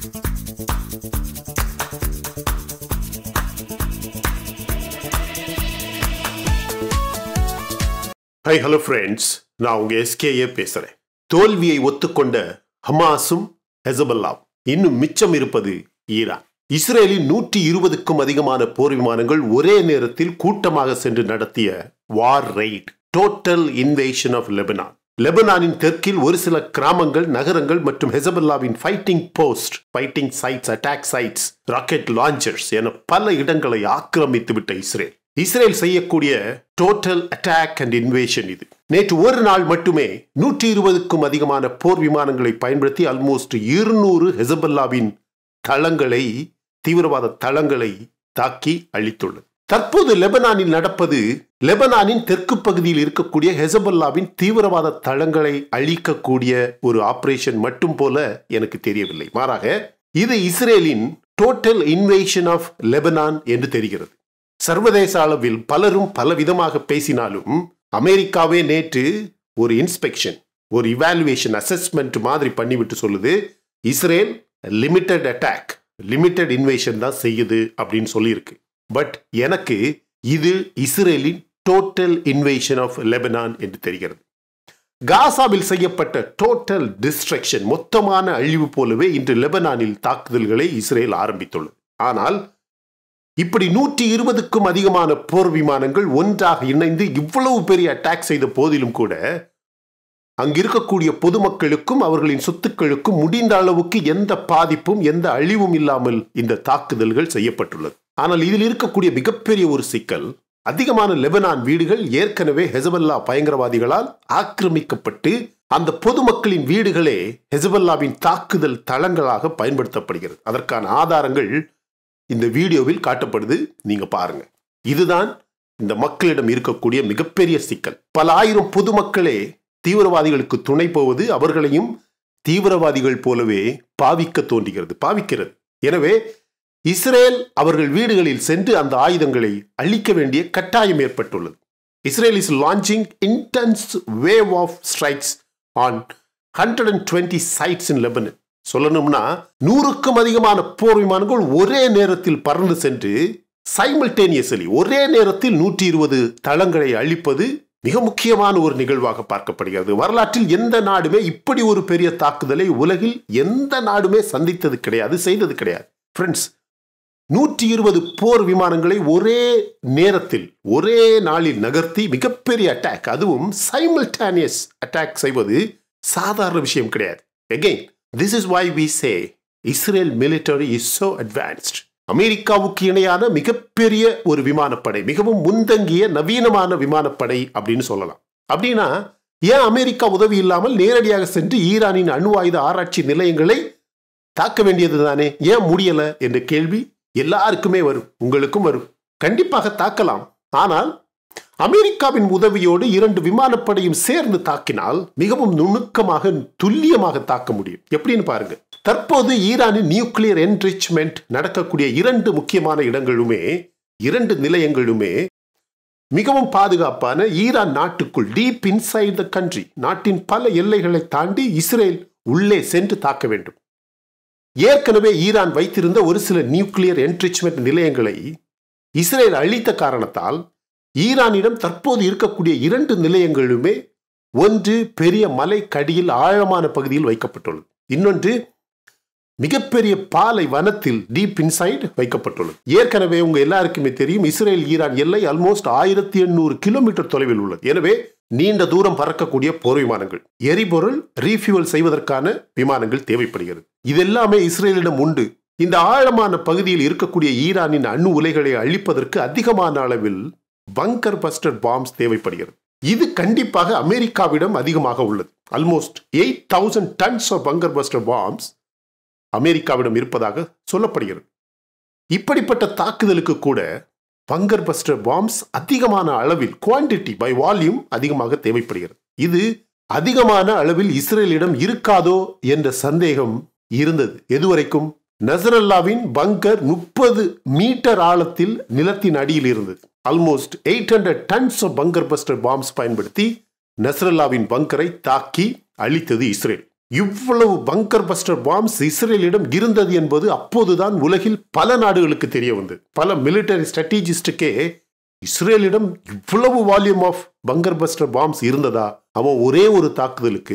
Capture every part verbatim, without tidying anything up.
Hi, hello friends. நான் உங்க S K A பேசுறேன். தோல்வியை ஒத்துக்கொண்ட ஹமாஸும் ஹெஸ்பொல்லா இன்னும் மிச்சம் இருப்பது ஈரான். இஸ்ரேலின் நூற்றி இருபதுக்கும் அதிகமான போர் விமானங்கள் ஒரே நேரத்தில் கூட்டமாக சென்று நடத்திய war raid, total invasion of Lebanon. லெபனானின் தெற்கில் ஒரு சில கிராமங்கள், நகரங்கள் மற்றும் ஹெஸ்பொல்லாவின் fighting post, fighting sites, attack sites, rocket launchers என பல இடங்களை ஆக்கிரமித்து விட்ட இஸ்ரேல். இஸ்ரேல் செய்யக்கூடிய டோட்டல் அட்டாக் அண்ட் இன்வேஷன் இது. நேற்று ஒரு நாள் மட்டுமே நூற்றி இருபதுக்கும் அதிகமான போர் விமானங்களை பயன்படுத்தி ஆல்மோஸ்ட் இருநூறு ஹெஸ்பொல்லாவின் தளங்களை, தீவிரவாத தளங்களை தாக்கி அழித்துள்ளது. தற்போது லெபனானில் நடப்பது லெபனானின் தெற்கு பகுதியில் இருக்கக்கூடிய ஹெஸ்பொல்லாவின் தீவிரவாத தளங்களை அழிக்கக்கூடிய ஒரு ஆபரேஷன் மட்டும் போல எனக்கு தெரியவில்லை. மாறாக இது இஸ்ரேலின் டோட்டல் இன்வேஷன் ஆஃப் லெபனான் என்று தெரிகிறது. சர்வதேச அளவில் பலரும் பலவிதமாக பேசினாலும் அமெரிக்காவே நேற்று ஒரு இன்ஸ்பெக்ஷன், ஒரு இவாலுவேஷன், அசஸ்மெண்ட் மாதிரி பண்ணிவிட்டு சொல்லுது, Israel limited attack, limited invasion தான் செய்யுது அப்படின்னு சொல்லியிருக்கு. பட் எனக்கு இது இஸ்ரேலின் டோட்டல் இன்வேஷன் ஆஃப் லெபனான் என்று தெரிகிறது. காசாவில் செய்யப்பட்ட டோட்டல் டிஸ்ட்ரக்ஷன், மொத்தமான அழிவு போலவே இன்று லெபனானில் தாக்குதல்களை இஸ்ரேல் ஆரம்பித்துள்ளது. ஆனால் இப்படி நூற்றி இருபதுக்கும் அதிகமான போர் விமானங்கள் ஒன்றாக இணைந்து இவ்வளவு பெரிய அட்டாக் செய்த போதிலும் கூட அங்கு இருக்கக்கூடிய பொதுமக்களுக்கும் அவர்களின் சொத்துக்களுக்கும் முடிந்த அளவுக்கு எந்த பாதிப்பும், எந்த அழிவும் இல்லாமல் இந்த தாக்குதல்கள் செய்யப்பட்டுள்ளது. ஆனால் இதில் இருக்கக்கூடிய மிகப்பெரிய ஒரு சிக்கல், அதிகமான லெபனான் வீடுகள் ஏற்கனவே ஹெஸ்பொல்லா பயங்கரவாதிகளால் ஆக்கிரமிக்கப்பட்டு அந்த பொதுமக்களின் வீடுகளே ஹெஸ்பொல்லாவின் தாக்குதல் தளங்களாக பயன்படுத்தப்படுகிறது. அதற்கான ஆதாரங்கள் இந்த வீடியோவில் காட்டப்படுது, நீங்க பாருங்க. இதுதான் இந்த மக்களிடம் இருக்கக்கூடிய மிகப்பெரிய சிக்கல். பல ஆயிரம் பொதுமக்களே தீவிரவாதிகளுக்கு துணை போவது அவர்களையும் தீவிரவாதிகள் போலவே பாவிக்க தோன்றுகிறது, பாவிக்கிறது. எனவே இஸ்ரேல் அவர்கள் வீடுகளில் சென்று அந்த ஆயுதங்களை அழிக்க வேண்டிய கட்டாயம் ஏற்பட்டுள்ளது. Israel is launching intense wave of strikes on hundred and twenty sites in Lebanon. சொல்லணும்னா நூறுக்கும் அதிகமான போர் விமானங்கள் ஒரே நேரத்தில் பறந்து சென்று சைமல்டேனியஸ்லி ஒரே நேரத்தில் நூற்றி இருபது தளங்களை அழிப்பது மிக முக்கியமான ஒரு நிகழ்வாக பார்க்கப்படுகிறது. வரலாற்றில் எந்த நாடுமே இப்படி ஒரு பெரிய தாக்குதலை உலகில் எந்த நாடுமே சந்தித்தது கிடையாது, செய்தது கிடையாது. ஃப்ரெண்ட்ஸ், நூற்றி இருபது போர் விமானங்களை ஒரே நேரத்தில் ஒரே நாளில் நகர்த்தி மிகப்பெரிய அட்டாக், அதுவும் சைமல்டேனியஸ் அட்டாக் செய்வது சாதாரண விஷயம் கிடையாது. Again, this is why we say Israel military is so advanced. அமெரிக்காவுக்கு இணையான மிகப்பெரிய ஒரு விமானப்படை, மிகவும் முன்தங்கிய நவீனமான விமானப்படை அப்படின்னு சொல்லலாம். அப்படின்னா ஏன் அமெரிக்கா உதவி இல்லாமல் நேரடியாக சென்று ஈரானின் அணு ஆயுத ஆராய்ச்சி நிலையங்களை தாக்க வேண்டியது தானே, ஏன் முடியல என்ற கேள்வி எல்லாருக்குமே வரும், உங்களுக்கும் வரும். கண்டிப்பாக தாக்கலாம். ஆனால் அமெரிக்காவின் உதவியோடு இரண்டு விமானப்படையும் சேர்ந்து தாக்கினால் மிகவும் நுணுக்கமாக, துல்லியமாக தாக்க முடியும். எப்படின்னு பாருங்க. தற்போது ஈரானின் நியூக்ளியர் என்ரிச்மெண்ட் நடக்கக்கூடிய இரண்டு முக்கியமான இடங்களுமே, இரண்டு நிலையங்களுமே மிகவும் பாதுகாப்பான ஈரான் நாட்டுக்குள், டீப் இன்சைட் த கண்ட்ரி, நாட்டின் பல எல்லைகளை தாண்டி இஸ்ரேல் உள்ளே சென்று தாக்க வேண்டும். ஏற்கனவே ஈரான் வைத்திருந்த ஒரு சில நியூக்ளியர் என்ரிச்மெண்ட் நிலையங்களை இஸ்ரேல் அழித்த காரணத்தால் ஈரானிடம் தற்போது இருக்கக்கூடிய இரண்டு நிலையங்களுமே ஒன்று பெரிய மலை கடியில் ஆழமான பகுதியில் வைக்கப்பட்டுள்ளது, இன்னொன்று மிகப்பெரிய பாலை வனத்தில் டீப் இன்சைட் வைக்கப்பட்டுள்ளது. ஏற்கனவே உங்க எல்லாருக்குமே தெரியும், இஸ்ரேல் ஈரான் எல்லை ஆல்மோஸ்ட் ஆயிரத்தி எண்ணூறு கிலோமீட்டர் தொலைவில் உள்ளது. எனவே நீண்ட தூரம் பறக்கக்கூடிய போர் விமானங்கள், எரிபொருள் ரீஃபியூவல் செய்வதற்கான விமானங்கள் தேவைப்படுகிறது. இதெல்லாமே இஸ்ரேலிடம் உண்டு. இந்த ஆழமான பகுதியில் இருக்கக்கூடிய ஈரானின் அணு உலைகளை அழிப்பதற்கு அதிகமான அளவில் பங்கர் பஸ்டர் பாம்ஸ் தேவைப்படுகிறது. இது கண்டிப்பாக அமெரிக்காவிடம் அதிகமாக உள்ளது. Almost eight thousand tons of bunker buster bombs அமெரிக்காவிடம் இருப்பதாக சொல்லப்படுகிறது. இப்படிப்பட்ட தாக்குதலுக்கு கூட பங்கர் பஸ்டர் பாம்ஸ் அதிகமான அளவில், குவான்டிட்டி பை வால்யூம் அதிகமாக தேவைப்படுகிறது. இது அதிகமான அளவில் இஸ்ரேலிடம் இருக்காதோ என்ற சந்தேகம் இருந்தது. எதுவரைக்கும் நஸ்ரல்லாவின் பங்கர் முப்பது மீட்டர் ஆழத்தில் நிலத்தின் அடியில் இருந்தது. Almost eight hundred tons of bunker buster bombs பயன்படுத்தி நஸ்ரல்லாவின் பங்கரை தாக்கி அழித்தது இஸ்ரேல். இவ்வளவு பங்கர் பஸ்டர் பாம்ஸ் இஸ்ரேலிடம் இருந்தது என்பது அப்போதுதான் உலகில் பல நாடுகளுக்கு தெரிய வந்தது. பல மிலிட்டரி ஸ்ட்ராட்டஜிஸ்டுக்கே இஸ்ரேலிடம் இவ்வளவு volume of bunker buster bombs இருந்ததா? அவன் ஒரே ஒரு தாக்குதலுக்கு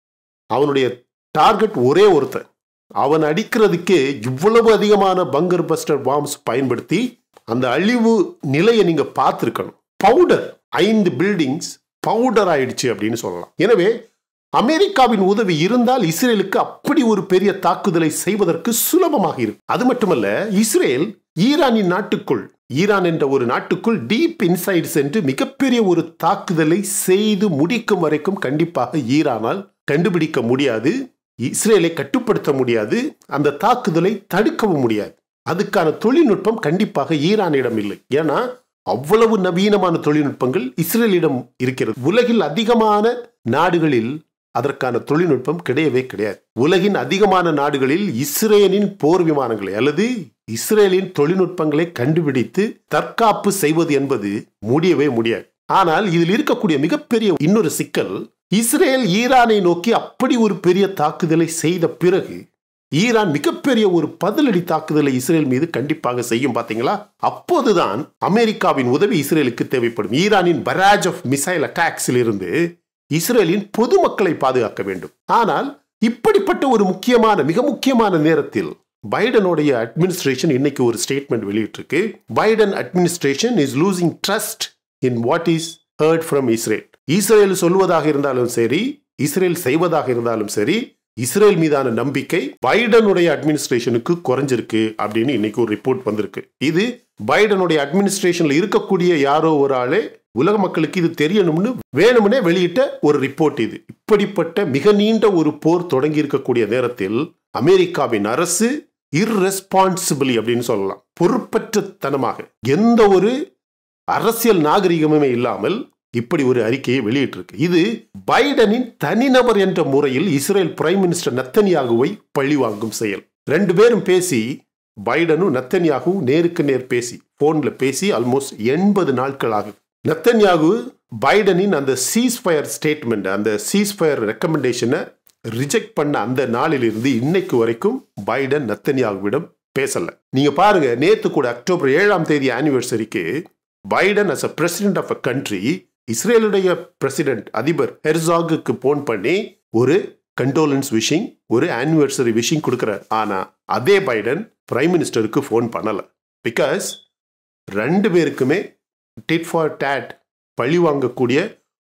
அவனுடைய டார்கெட் ஒரே ஒருத்தன், அவன் அடிக்கிறதுக்கே இவ்வளவு அதிகமான பங்கர் பஸ்டர் பாம்ஸ் பயன்படுத்தி அந்த அழிவு நிலையை நீங்க பார்த்திருக்கணும். பவுடர், ஐந்து பில்டிங்ஸ் பவுடர் ஆயிடுச்சு அப்படின்னு சொல்லலாம். எனவே அமெரிக்காவின் உதவி இருந்தால் இஸ்ரேலுக்கு அப்படி ஒரு பெரிய தாக்குதலை செய்வதற்கு சுலபமாக இருக்கு. அது மட்டுமல்ல, இஸ்ரேல் ஈரானின் நாட்டுக்குள், ஈரான் என்ற ஒரு நாட்டுக்குள் டீப் இன்சைட் சென்று மிகப்பெரிய ஒரு தாக்குதலை செய்து முடிக்கும் வரைக்கும் கண்டிப்பாக ஈரானால் கண்டுபிடிக்க முடியாது, இஸ்ரேலை கட்டுப்படுத்த முடியாது, அந்த தாக்குதலை தடுக்கவும் முடியாது. அதுக்கான தொழில்நுட்பம் கண்டிப்பாக ஈரானிடம் இல்லை. ஏன்னா அவ்வளவு நவீனமான தொழில்நுட்பங்கள் இஸ்ரேலிடம் இருக்கிறது. உலகில் அதிகமான நாடுகளில் அதற்கான தொழில்நுட்பம் கிடையவே கிடையாது. உலகின் அதிகமான நாடுகளில் இஸ்ரேலின் போர் விமானங்களை அல்லது இஸ்ரேலின் தொழில்நுட்பங்களை கண்டுபிடித்து தற்காப்பு செய்வது என்பது முடியவே முடியாது. ஆனால் இதில் இருக்கக்கூடிய மிகப்பெரிய இன்னொரு சிக்கல், இஸ்ரேல் ஈரானை நோக்கி அப்படி ஒரு பெரிய தாக்குதலை செய்த பிறகு ஈரான் மிகப்பெரிய ஒரு பதிலடி தாக்குதலை இஸ்ரேல் மீது கண்டிப்பாக செய்யும். பாத்தீங்களா? அப்போதுதான் அமெரிக்காவின் உதவி இஸ்ரேலுக்கு தேவைப்படும். ஈரானின் பராஜ் ஆஃப் மிசைல் அட்டாக்ஸில் இருந்து இஸ்ரேலின் பொதுமக்களை பாதுகாக்க வேண்டும். ஆனால் இப்படிப்பட்ட ஒரு முக்கியமான மிக முக்கியமான நேரத்தில் பைடனுடைய அட்மினிஸ்ட்ரேஷன் இன்னைக்கு ஒரு ஸ்டேட்மெண்ட் வெளியிட்டிருக்கு. Biden administration is losing trust in what is hurt from Israel. Israel சொல்வதாக இருந்தாலும் சரி, இஸ்ரேல் செய்வதாக இருந்தாலும் சரி, இஸ்ரேல் மீதான நம்பிக்கை பைடனுடைய அட்மினிஸ்ட்ரேஷனுக்கு குறைஞ்சிருக்கு அப்படின்னு இன்னைக்கு ஒரு ரிப்போர்ட் வந்திருக்கு. இது பைடனுடைய அட்மினிஸ்ட்ரேஷன்ல இருக்கக்கூடிய யாரோ ஒரு ஆளே உலக மக்களுக்கு இது தெரியணும்னு வேணும்னே வெளியிட்ட ஒரு ரிப்போர்ட் இது. இப்படிப்பட்ட மிக நீண்ட ஒரு போர் தொடங்கி இருக்கக்கூடிய நேரத்தில் அமெரிக்காவின் அரசு இர்ரெஸ்பான்சிபிளி அப்படின்னு சொல்லலாம், பொறுப்பற்ற தனமாக, எந்த ஒரு அரசியல் நாகரிகமுமே இல்லாமல் இப்படி ஒரு அறிக்கையை வெளியிட்டிருக்கு. இது பைடனின் தனிநபர் என்ற முறையில் இஸ்ரேல் பிரைம் மினிஸ்டர் நெத்தன்யாகுவை பழிவாங்கும் செயல். ரெண்டு பேரும் பேசி, பைடனும் நெத்தன்யாகும் நேருக்கு நேர் பேசி, போன்ல பேசி ஆல்மோஸ்ட் எண்பது நாட்கள் ஆகுது. நெத்தன்யாகு பைடனின் அந்த சீஸ்ஃபயர் ஸ்டேட்மெண்ட், அந்த சீஸ்ஃபயர் ரெக்கமெண்டேஷனை ரிஜெக்ட் பண்ண அந்த நாளில் இருந்து இன்னைக்கு வரைக்கும் பைடன் நெத்தன்யாகுவிடம் பேசல. நீங்க பாருங்க, நேத்து கூட அக்டோபர் ஏழாம் தேதி ஆனிவர்சரிக்கு Biden as a president of a country இஸ்ரேலுடைய பிரசிடென்ட் அதிபர் ஹெர்சாகுக்கு போன் பண்ணி ஒரு கண்டோலன்ஸ் விஷிங், ஒரு ஆனிவர்சரி விஷிங் கொடுக்கிறார். ஆனா அதே பைடன் பிரைம் மினிஸ்டருக்கு போன் பண்ணல. பிகாஸ் ரெண்டு பேருக்குமே டிட் ஃபார் டேட் பழி வாங்கக்கூடிய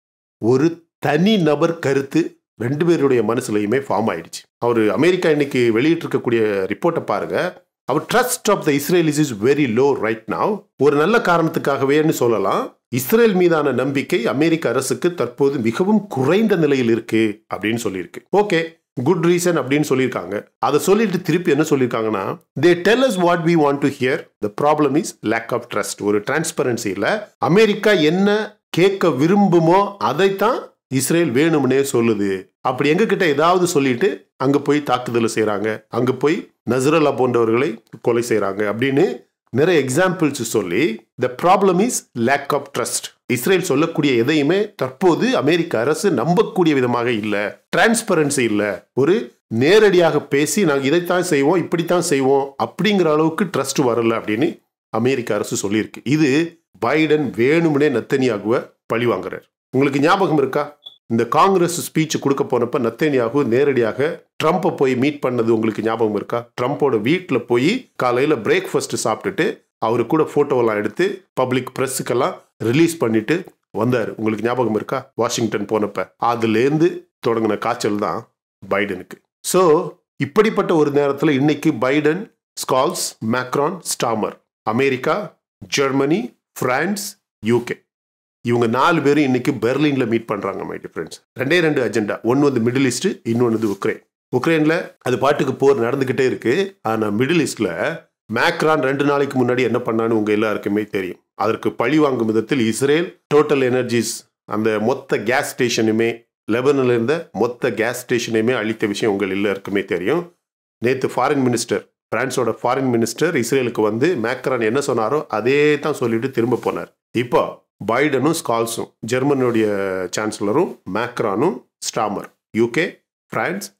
ஒரு தனி நபர் கருத்து ரெண்டு பேருடைய மனசுலையுமே ஃபார்ம் ஆயிடுச்சு. அவர் அமெரிக்கா இன்னைக்கு வெளியிட்டு இருக்கக்கூடிய ரிப்போர்ட்டை பாருங்க. அவர் trust of the Israelis is very low right now. ஒரு நல்ல காரணத்துக்காகவேன்னு சொல்லலாம். இஸ்ரேல் மீதான நம்பிக்கை அமெரிக்க அரசுக்கு தற்போது மிகவும் குறைந்த நிலையில் இருக்கு அப்படின்னு சொல்லியிருக்கு. ஓகே, குட் ரீசன் அப்படின்னு சொல்லியிருக்காங்க. அதை சொல்லிட்டு திருப்பி என்ன சொல்லியிருக்காங்கன்னா, they tell us what we want to hear, the problem is lack of trust. ஒரு டிரான்ஸ்பரன்சி இல்ல. அமெரிக்கா என்ன கேட்க விரும்புமோ அதைத்தான் இஸ்ரேல் வேணும்னே சொல்லுது. அப்படி எங்க கிட்ட ஏதாவது சொல்லிட்டு அங்க போய் தாக்குதல் செய்யறாங்க, அங்க போய் நஸ்ரல்லா போன்றவர்களை கொலை செய்யறாங்க அப்படின்னு நிறைய எக்ஸாம்பிள்ஸ் சொல்லி the problem is lack of trust. Israel சொல்லக்கூடிய எதையுமே தற்போது அமெரிக்க அரசு நம்பக்கூடிய விதமாக இல்ல, டிரான்ஸ்பரன்சி இல்ல, ஒரு நேரடியாக பேசி நாங்க இதைத்தான் செய்வோம் இப்படித்தான் செய்வோம் அப்படிங்கிற அளவுக்கு ட்ரஸ்ட் வரல அப்படின்னு அமெரிக்க அரசு சொல்லியிருக்கு. இது பைடன் வேணும்னே நெத்தன்யாகுவை பழி வாங்குறார். உங்களுக்கு ஞாபகம் இருக்கா, இந்த காங்கிரஸ் ஸ்பீச் கொடுக்க போனப்ப நெத்தன்யாகு நேரடியாக ட்ரம்ப்பை போய் மீட் பண்ணது உங்களுக்கு ஞாபகம் இருக்கா? ட்ரம்போட வீட்டில் போய் காலையில் பிரேக்ஃபாஸ்ட் சாப்பிட்டுட்டு அவரு கூட போட்டோவெல்லாம் எடுத்து பப்ளிக் பிரஸுக்கெல்லாம் ரிலீஸ் பண்ணிட்டு வந்தார். உங்களுக்கு ஞாபகம் இருக்கா? வாஷிங்டன் போனப்ப அதுலேருந்து தொடங்கின காய்ச்சல் தான் பைடனுக்கு. ஸோ இப்படிப்பட்ட ஒரு நேரத்தில் இன்னைக்கு Biden Scholz Macron Starmer, America, Germany, France, UK, இவங்க நாலு பேரும் இன்னைக்கு பெர்லின்ல மீட் பண்றாங்க. மை டியர் ஃப்ரெண்ட்ஸ், ரெண்டே ரெண்டு அஜெண்டா. ஒன்னு வந்து மிடில் ஈஸ்ட், இன்னொன்று வந்து உக்ரைன். உக்ரைன்ல அது பாட்டுக்கு போர் நடந்துகிட்டே இருக்கு. ஆனா மிடில் ஈஸ்ட்ல மேக்ரான் ரெண்டு நாளைக்கு முன்னாடி என்ன பண்ணான்னு உங்க எல்லாருக்குமே தெரியும். அதற்கு பழி வாங்கும் விதத்தில் இஸ்ரேல் டோட்டல் எனர்ஜிஸ் அந்த மொத்த கேஸ் ஸ்டேஷனுமே, லெபனில் இருந்த மொத்த கேஸ் ஸ்டேஷனையுமே அழித்த விஷயம் உங்கள் எல்லாருக்குமே தெரியும். நேற்று ஃபாரின் மினிஸ்டர், பிரான்ஸோட ஃபாரின் மினிஸ்டர் இஸ்ரேலுக்கு வந்து மேக்ரான் என்ன சொன்னாரோ அதே தான் சொல்லிட்டு திரும்ப போனார். இப்போ பைடனும் ஸ்கால்ஸும், ஜெர்மனியுடைய சான்சலரும் மேக்ரானும் Starmer, UK, France,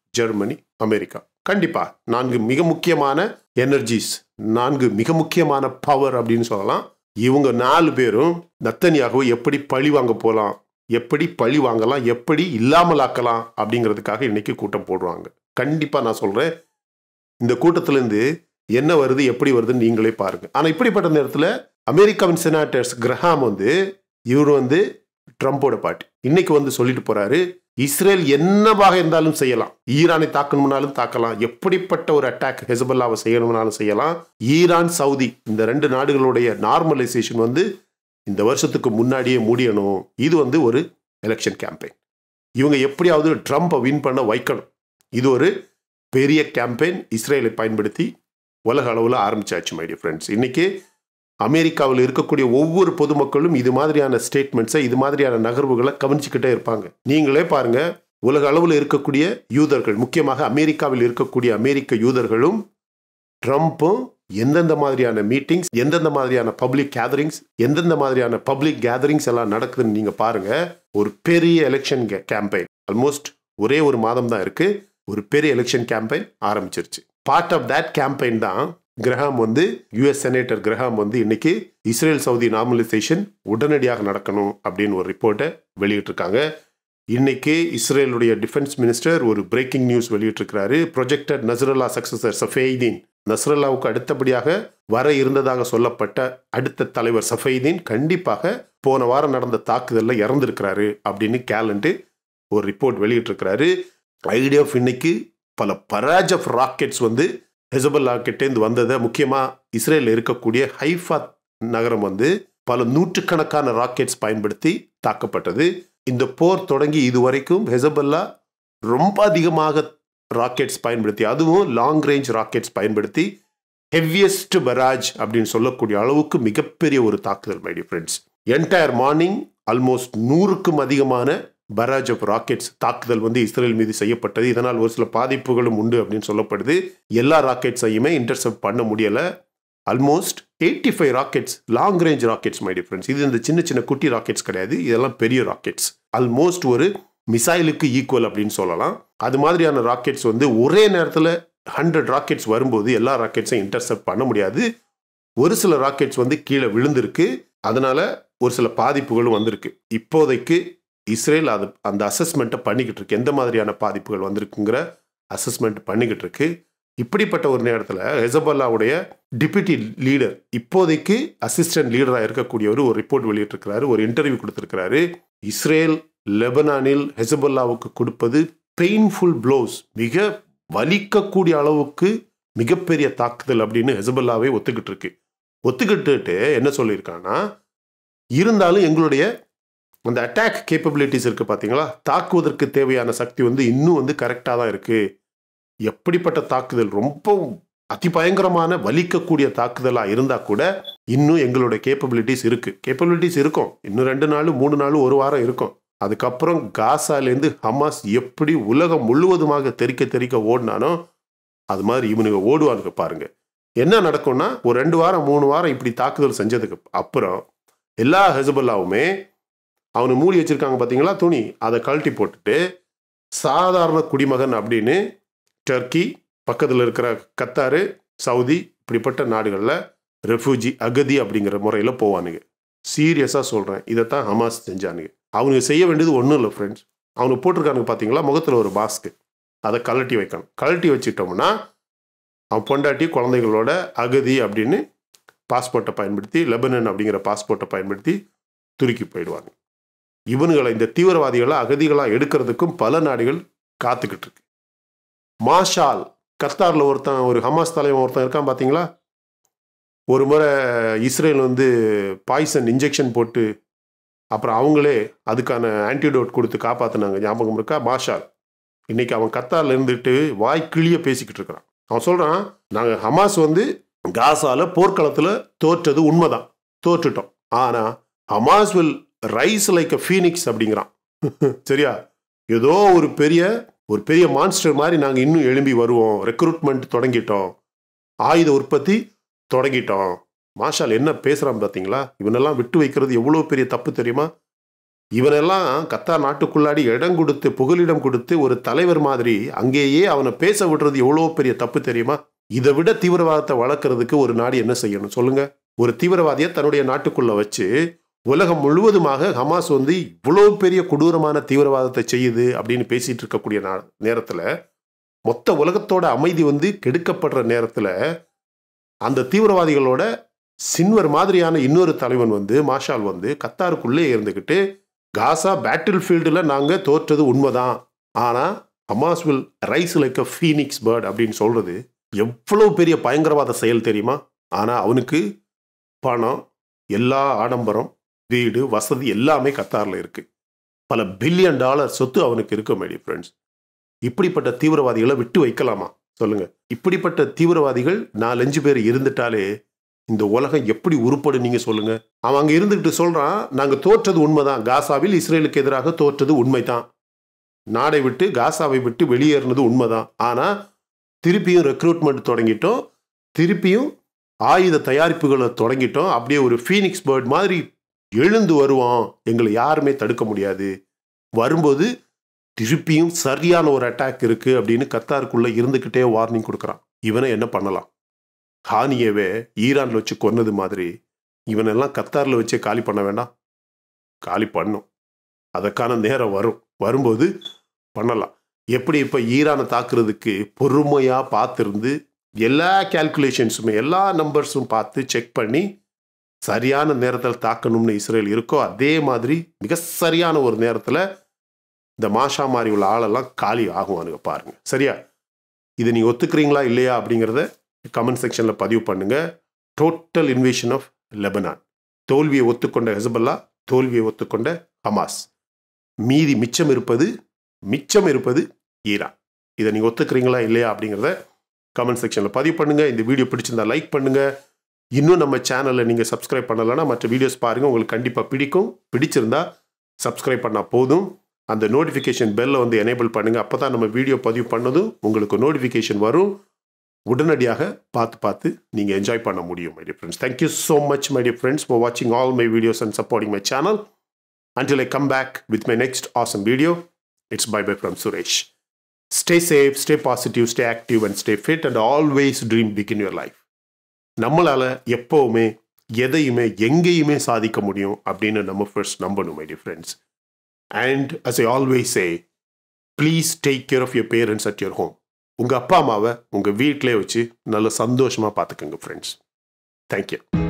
Germany, America. கண்டிப்பா நான்கு மிக முக்கியமான எனர்ஜிஸ், நான்கு மிக முக்கியமான பவர் அப்படின்னு சொல்லலாம். இவங்க நாலு பேரும் நத்தன்யாகுவை எப்படி பழி வாங்க போலாம், எப்படி பழி வாங்கலாம், எப்படி இல்லாமலாக்கலாம் அப்படிங்கிறதுக்காக இன்னைக்கு கூட்டம் போடுவாங்க. கண்டிப்பா நான் சொல்றேன், இந்த கூட்டத்திலிருந்து என்ன வருது எப்படி வருதுன்னு நீங்களே பாருங்க. ஆனா இப்படிப்பட்ட நேரத்தில் அமெரிக்காவின் செனாட்டர்ஸ் கிரஹாம் வந்து இவர் வந்து ட்ரம்போட பாட்டி இன்னைக்கு வந்து சொல்லிட்டு போறாரு, இஸ்ரேல் என்னவாக இருந்தாலும் செய்யலாம், ஈரானை தாக்கணும்னாலும் தாக்கலாம், எப்படிப்பட்ட ஒரு அட்டாக் ஹெஸ்பல்லாவை செய்யணும்னாலும் செய்யலாம். ஈரான், சவுதி இந்த ரெண்டு நாடுகளுடைய நார்மலைசேஷன் வந்து இந்த வருஷத்துக்கு முன்னாடியே முடியணும். இது வந்து ஒரு எலெக்ஷன் கேம்பெயின். இவங்க எப்படியாவது ட்ரம்பை வின் பண்ண வைக்கணும். இது ஒரு பெரிய கேம்பெயின் இஸ்ரேலை பயன்படுத்தி உலக அளவில் ஆரம்பிச்சாச்சு. மை டியர் ஃப்ரெண்ட்ஸ், இன்னைக்கு அமெரிக்காவில் இருக்கக்கூடிய ஒவ்வொரு பொதுமக்களும் இது மாதிரியான ஸ்டேட்மெண்ட்ஸை, இது மாதிரியான நகர்வுகளை கவனிச்சுக்கிட்டே இருப்பாங்க. நீங்களே பாருங்க, உலக அளவில் இருக்கக்கூடிய யூதர்கள், முக்கியமாக அமெரிக்காவில் இருக்கக்கூடிய அமெரிக்க யூதர்களும் ட்ரம்ப்பும் எந்தெந்த மாதிரியான மீட்டிங்ஸ், எந்தெந்த மாதிரியான பப்ளிக் கேதரிங்ஸ், எந்தெந்த மாதிரியான பப்ளிக் கேதரிங்ஸ் எல்லாம் நடக்குதுன்னு நீங்க பாருங்க. ஒரு பெரிய எலெக்ஷன் கேம்பெயின் ஆல்மோஸ்ட் ஒரே ஒரு மாதம் தான் இருக்கு. ஒரு பெரிய எலெக்ஷன் கேம்பெயின் ஆரம்பிச்சிருச்சு. பார்ட் ஆஃப் தட் கேம்பெயின் தான் கிரஹாம் வந்து, யூஎஸ் செனேட்டர் கிரஹாம் வந்து இன்னைக்கு இஸ்ரேல் சவுதி நார்மலைசேஷன் உடனடியாக நடக்கணும் அப்படின்னு ஒரு ரிப்போர்ட்டை வெளியிட்டிருக்காங்க. இன்னைக்கு இஸ்ரேலுடைய டிஃபென்ஸ் மினிஸ்டர் ஒரு பிரேக்கிங் நியூஸ் வெளியிட்டிருக்கிறாரு. ப்ரொஜெக்டட் நஸ்ரல்லா சக்சஸர் சஃபைதீன், நஸ்ரல்லாவுக்கு அடுத்தபடியாக வர இருந்ததாக சொல்லப்பட்ட அடுத்த தலைவர் சஃபைதீன் கண்டிப்பாக போன வாரம் நடந்த தாக்குதலில் இறந்திருக்கிறாரு அப்படின்னு கேலண்டு ஒரு ரிப்போர்ட் வெளியிட்டிருக்கிறாரு. ஐடிஎஃப் இன்னைக்கு பல பராஜ் ஆஃப் ராக்கெட்ஸ் வந்து ஹெஸ்பல்லா கிட்டேருந்து வந்ததை, முக்கியமாக இஸ்ரேலில் இருக்கக்கூடிய ஹைஃபா நகரம் வந்து பல நூற்றுக்கணக்கான ராக்கெட்ஸ் பயன்படுத்தி தாக்கப்பட்டது. இந்த போர் தொடங்கி இதுவரைக்கும் ஹெஸ்பல்லா ரொம்ப அதிகமாக ராக்கெட்ஸ் பயன்படுத்தி, அதுவும் லாங் ரேஞ்ச் ராக்கெட்ஸ் பயன்படுத்தி ஹெவியஸ்ட் பராஜ் அப்படின்னு சொல்லக்கூடிய அளவுக்கு மிகப்பெரிய ஒரு தாக்குதல். My dear friends, entire morning almost நூறுக்கும் அதிகமான பராஜ் ஆஃப் ராக்கெட்ஸ் தாக்குதல் வந்து இஸ்ரேல் மீது செய்யப்பட்டது. இதனால் ஒரு சில பாதிப்புகளும் உண்டு அப்படின்னு சொல்லப்படுது. எல்லா ராக்கெட்ஸையுமே இன்டர்செப்ட் பண்ண முடியல. Almost eighty five rockets, long range rockets. My dear friends, இது இந்த சின்ன சின்ன குட்டி ராக்கெட்ஸ் கிடையாது, இதெல்லாம் பெரிய ராக்கெட்ஸ். ஆல்மோஸ்ட் ஒரு மிசைலுக்கு ஈக்குவல் அப்படின்னு சொல்லலாம். அது மாதிரியான ராக்கெட்ஸ் வந்து ஒரே நேரத்தில் ஹண்ட்ரட் ராக்கெட்ஸ் வரும்போது எல்லா ராக்கெட்ஸையும் இன்டர்செப்ட் பண்ண முடியாது. ஒரு சில ராக்கெட்ஸ் வந்து கீழே விழுந்திருக்கு, அதனால ஒரு சில பாதிப்புகளும் வந்திருக்கு. இப்போதைக்கு இஸ்ரேல் அது அந்த அசஸ்மெண்ட்டை பண்ணிக்கிட்டு இருக்கு, எந்த மாதிரியான பாதிப்புகள் வந்திருக்குங்கிற அசஸ்மெண்ட் பண்ணிக்கிட்டு இருக்கு. இப்படிப்பட்ட ஒரு நேரத்தில் ஹெஸ்பல்லாவுடைய டிப்யூட்டி லீடர், இப்போதைக்கு அசிஸ்டன்ட் லீடராக இருக்கக்கூடியவர் ஒரு ரிப்போர்ட் வெளியிட்டிருக்கிறாரு, ஒரு இன்டர்வியூ கொடுத்திருக்கிறாரு. இஸ்ரேல் லெபனானில் ஹெஸ்பல்லாவுக்கு கொடுப்பது பெயின்ஃபுல் ப்ளோஸ், மிக வலிக்கக்கூடிய அளவுக்கு மிகப்பெரிய தாக்குதல் அப்படின்னு ஹெஸ்பல்லாவே ஒத்துக்கிட்டு இருக்கு. ஒத்துக்கிட்டு என்ன சொல்லியிருக்காங்கன்னா, இருந்தாலும் எங்களுடைய அந்த அட்டாக் கேப்பபிலிட்டிஸ் இருக்கு பார்த்தீங்களா, தாக்குவதற்கு தேவையான சக்தி வந்து இன்னும் வந்து கரெக்டாக தான் இருக்கு. எப்படிப்பட்ட தாக்குதல், ரொம்ப அதிபயங்கரமான வலிக்கக்கூடிய தாக்குதலாக இருந்தால் கூட இன்னும் எங்களுடைய கேப்பபிலிட்டிஸ் இருக்கு. கேப்பபிலிட்டிஸ் இருக்கும், இன்னும் ரெண்டு நாள் மூணு நாள் ஒரு வாரம் இருக்கும். அதுக்கப்புறம் காசாலேருந்து ஹமாஸ் எப்படி உலகம் முழுவதுமாக தெறிக்க தெறிக்க ஓடினானோ அது மாதிரி இவனுங்க ஓடுவானுங்க பாருங்க. என்ன நடக்கும்னா, ஒரு ரெண்டு வாரம் மூணு வாரம் இப்படி தாக்குதல் செஞ்சதுக்கு அப்புறம் எல்லா ஹெஸ்பல்லாவுமே அவனை மூடி வச்சிருக்காங்க பார்த்தீங்களா துணி, அதை கழட்டி போட்டுட்டு சாதாரண குடிமகன் அப்படின்னு டர்க்கி, பக்கத்தில் இருக்கிற கத்தாரு, சவுதி, இப்படிப்பட்ட நாடுகளில் ரெஃப்யூஜி, அகதி அப்படிங்கிற முறையில் போவானுங்க. சீரியஸாக சொல்கிறேன், இதைத்தான் ஹமாஸ் செஞ்சானுங்க. அவனுக்கு செய்ய வேண்டியது ஒன்றும் இல்லை ஃப்ரெண்ட்ஸ். அவனுக்கு போட்டிருக்கானுங்க பார்த்தீங்களா முகத்தில் ஒரு மாஸ்க்கு, அதை கழட்டி வைக்கணும். கழட்டி வச்சுட்டோம்னா அவன் பொண்டாட்டி குழந்தைகளோட அகதி அப்படின்னு பாஸ்போர்ட்டை பயன்படுத்தி, லெபனன் அப்படிங்கிற பாஸ்போர்ட்டை பயன்படுத்தி துருக்கி போயிடுவாங்க. இவனுங்களை, இந்த தீவிரவாதிகளை அகதிகளாக எடுக்கிறதுக்கும் பல நாடுகள் காத்துக்கிட்டு இருக்கு. மாஷால் கத்தாரில் ஒருத்தன், ஒரு ஹமாஸ் தலைவன் ஒருத்தன் இருக்கான் பார்த்தீங்களா, ஒரு முறை இஸ்ரேல் வந்து பாய்சன் இன்ஜெக்ஷன் போட்டு அப்புறம் அவங்களே அதுக்கான ஆன்டிடோட் கொடுத்து காப்பாற்றினாங்க, ஞாபகம் இருக்கா? மாஷால் இன்னைக்கு அவன் கத்தாரில் இருந்துட்டு வாய் கிளிய பேசிக்கிட்டு இருக்கிறான். அவன் சொல்கிறான், நாங்கள் ஹமாஸ் வந்து காசால போர்க்களத்தில் தோற்றது உண்மைதான், தோற்றுட்டோம், ஆனால் Hamas will rise like a phoenix அப்படிங்கிறான். சரியா? ஏதோ ஒரு பெரிய ஒரு பெரிய மான்ஸ்டர் மாதிரி நாங்கள் இன்னும் எழும்பி வருவோம், ரெக்ரூட்மெண்ட் தொடங்கிட்டோம், ஆயுத உற்பத்தி தொடங்கிட்டோம். மாஷால் என்ன பேசுகிறான் பார்த்தீங்களா? இவனெல்லாம் விட்டு வைக்கிறது எவ்வளோ பெரிய தப்பு தெரியுமா? இவனெல்லாம் கத்தார் நாட்டுக்குள்ளாடி இடம் கொடுத்து புகலிடம் கொடுத்து ஒரு தலைவர் மாதிரி அங்கேயே அவனை பேச விடுறது எவ்வளோ பெரிய தப்பு தெரியுமா? இதை விட தீவிரவாதத்தை வளர்க்கறதுக்கு ஒரு நாடு என்ன செய்யணும் சொல்லுங்க? ஒரு தீவிரவாதியை தன்னுடைய நாட்டுக்குள்ள வச்சு உலகம் முழுவதுமாக ஹமாஸ் வந்து இவ்வளோ பெரிய கொடூரமான தீவிரவாதத்தை செய்யுது அப்படின்னு பேசிட்டு இருக்கக்கூடிய நேரத்தில், மொத்த உலகத்தோட அமைதி வந்து கெடுக்கப்படுற நேரத்தில், அந்த தீவிரவாதிகளோட சின்வர் மாதிரியான இன்னொரு தலைவன் வந்து மாஷால் வந்து கத்தாருக்குள்ளே இருந்துக்கிட்டு காசா பேட்டில் ஃபீல்டில் நாங்கள் தோற்றது உண்மைதான், ஆனால் Hamas will rise like a phoenix bird அப்படின்னு சொல்றது எவ்வளோ பெரிய பயங்கரவாத செயல் தெரியுமா? ஆனால் அவனுக்கு பணம், எல்லா ஆடம்பரம், வீடு, வசதி எல்லாமே கத்தாரில் இருக்கு. பல பில்லியன் டாலர் சொத்து அவனுக்கு இருக்கு. மை டியர் ஃப்ரெண்ட்ஸ், இப்படிப்பட்ட தீவிரவாதிகளை விட்டு வைக்கலாமா சொல்லுங்க? இப்படிப்பட்ட தீவிரவாதிகள் நாலஞ்சு பேர் இருந்துட்டாலே இந்த உலகம் எப்படி உருப்படும் நீங்க சொல்லுங்க? அவன் அங்க இருந்துகிட்டு சொல்றான், நாங்க தோற்றது உண்மைதான், காசாவில் இஸ்ரேலுக்கு எதிராக தோற்றது உண்மைதான், நாடை விட்டு காசாவை விட்டு வெளியேறினது உண்மைதான், ஆனா திருப்பியும் ரெக்ரூட்மெண்ட் தொடங்கிட்டோம், திருப்பியும் ஆயுத தயாரிப்புகளை தொடங்கிட்டோம், அப்படியே ஒரு ஃபீனிக்ஸ் பேர்ட் மாதிரி எழுந்து வருவான், எங்களை யாருமே தடுக்க முடியாது, வரும்போது திருப்பியும் சரியான ஒரு அட்டாக் இருக்கு அப்படின்னு கத்தாருக்குள்ள இருந்துகிட்டே வார்னிங் கொடுக்குறான். இவனை என்ன பண்ணலாம்? ஹானியவே ஈரான்ல வச்சு கொன்னது மாதிரி இவனெல்லாம் கத்தாரில் வச்சே காலி பண்ண வேண்டாம்? காலி பண்ணும். அதற்கான நேரம் வரும், வரும்போது பண்ணலாம். எப்படி இப்போ ஈரானை தாக்குறதுக்கு பொறுமையாக பார்த்துருந்து எல்லா கேல்குலேஷன்ஸுமே எல்லா நம்பர்ஸும் பார்த்து செக் பண்ணி சரியான நேரத்தில் தாக்கணும்னு இஸ்ரேல் இருக்கோ, அதே மாதிரி மிக சரியான ஒரு நேரத்தில் இந்த மாஷா மாதிரி உள்ள ஆளெல்லாம் காலி ஆகுவானுங்க பாருங்க. சரியா? இதை நீங்கள் ஒத்துக்கிறீங்களா இல்லையா அப்படிங்கிறத கமெண்ட் செக்ஷனில் பதிவு பண்ணுங்க. டோட்டல் இன்வேஷன் ஆஃப் லெபனான், தோல்வியை ஒத்துக்கொண்ட ஹெஸ்பல்லா, தோல்வியை ஒத்துக்கொண்ட ஹமாஸ், மீதி மிச்சம் இருப்பது மிச்சம் இருப்பது ஈரான். இதை நீங்கள் ஒத்துக்கிறீங்களா இல்லையா அப்படிங்கிறத கமெண்ட் செக்ஷனில் பதிவு பண்ணுங்க. இந்த வீடியோ பிடிச்சிருந்தா லைக் பண்ணுங்க. இன்னும் நம்ம சேனலை நீங்கள் சப்ஸ்கிரைப் பண்ணலைன்னா மற்ற வீடியோஸ் பாருங்கள், உங்களுக்கு கண்டிப்பாக பிடிக்கும். பிடிச்சிருந்தா சப்ஸ்கிரைப் பண்ணால் போதும். அந்த நோட்டிஃபிகேஷன் பெல்லை வந்து எனேபிள் பண்ணுங்கள். அப்போ தான் நம்ம வீடியோ பதிவு பண்ணதும் உங்களுக்கு நோட்டிஃபிகேஷன் வரும். உடனடியாக பார்த்து பார்த்து நீங்கள் என்ஜாய் பண்ண முடியும். My dear friends, thank you so much my dear friends for வாட்சிங் all my videos and supporting my channel. Until I come back with my next awesome video, it's bye-bye from Suresh. Stay safe, stay positive, stay active and stay fit and always dream big in your life. நம்மளால எப்போவுமே எதையுமே எங்கேயுமே சாதிக்க முடியும் அப்படின்னு நம்ம first நம்பணும் my dear friends. And as I always say, please take care of your parents at your home. உங்கள் அப்பா அம்மாவை உங்கள் வீட்டிலே வச்சு நல்ல சந்தோஷமாக பார்த்துக்கோங்க ஃப்ரெண்ட்ஸ். தேங்க்யூ.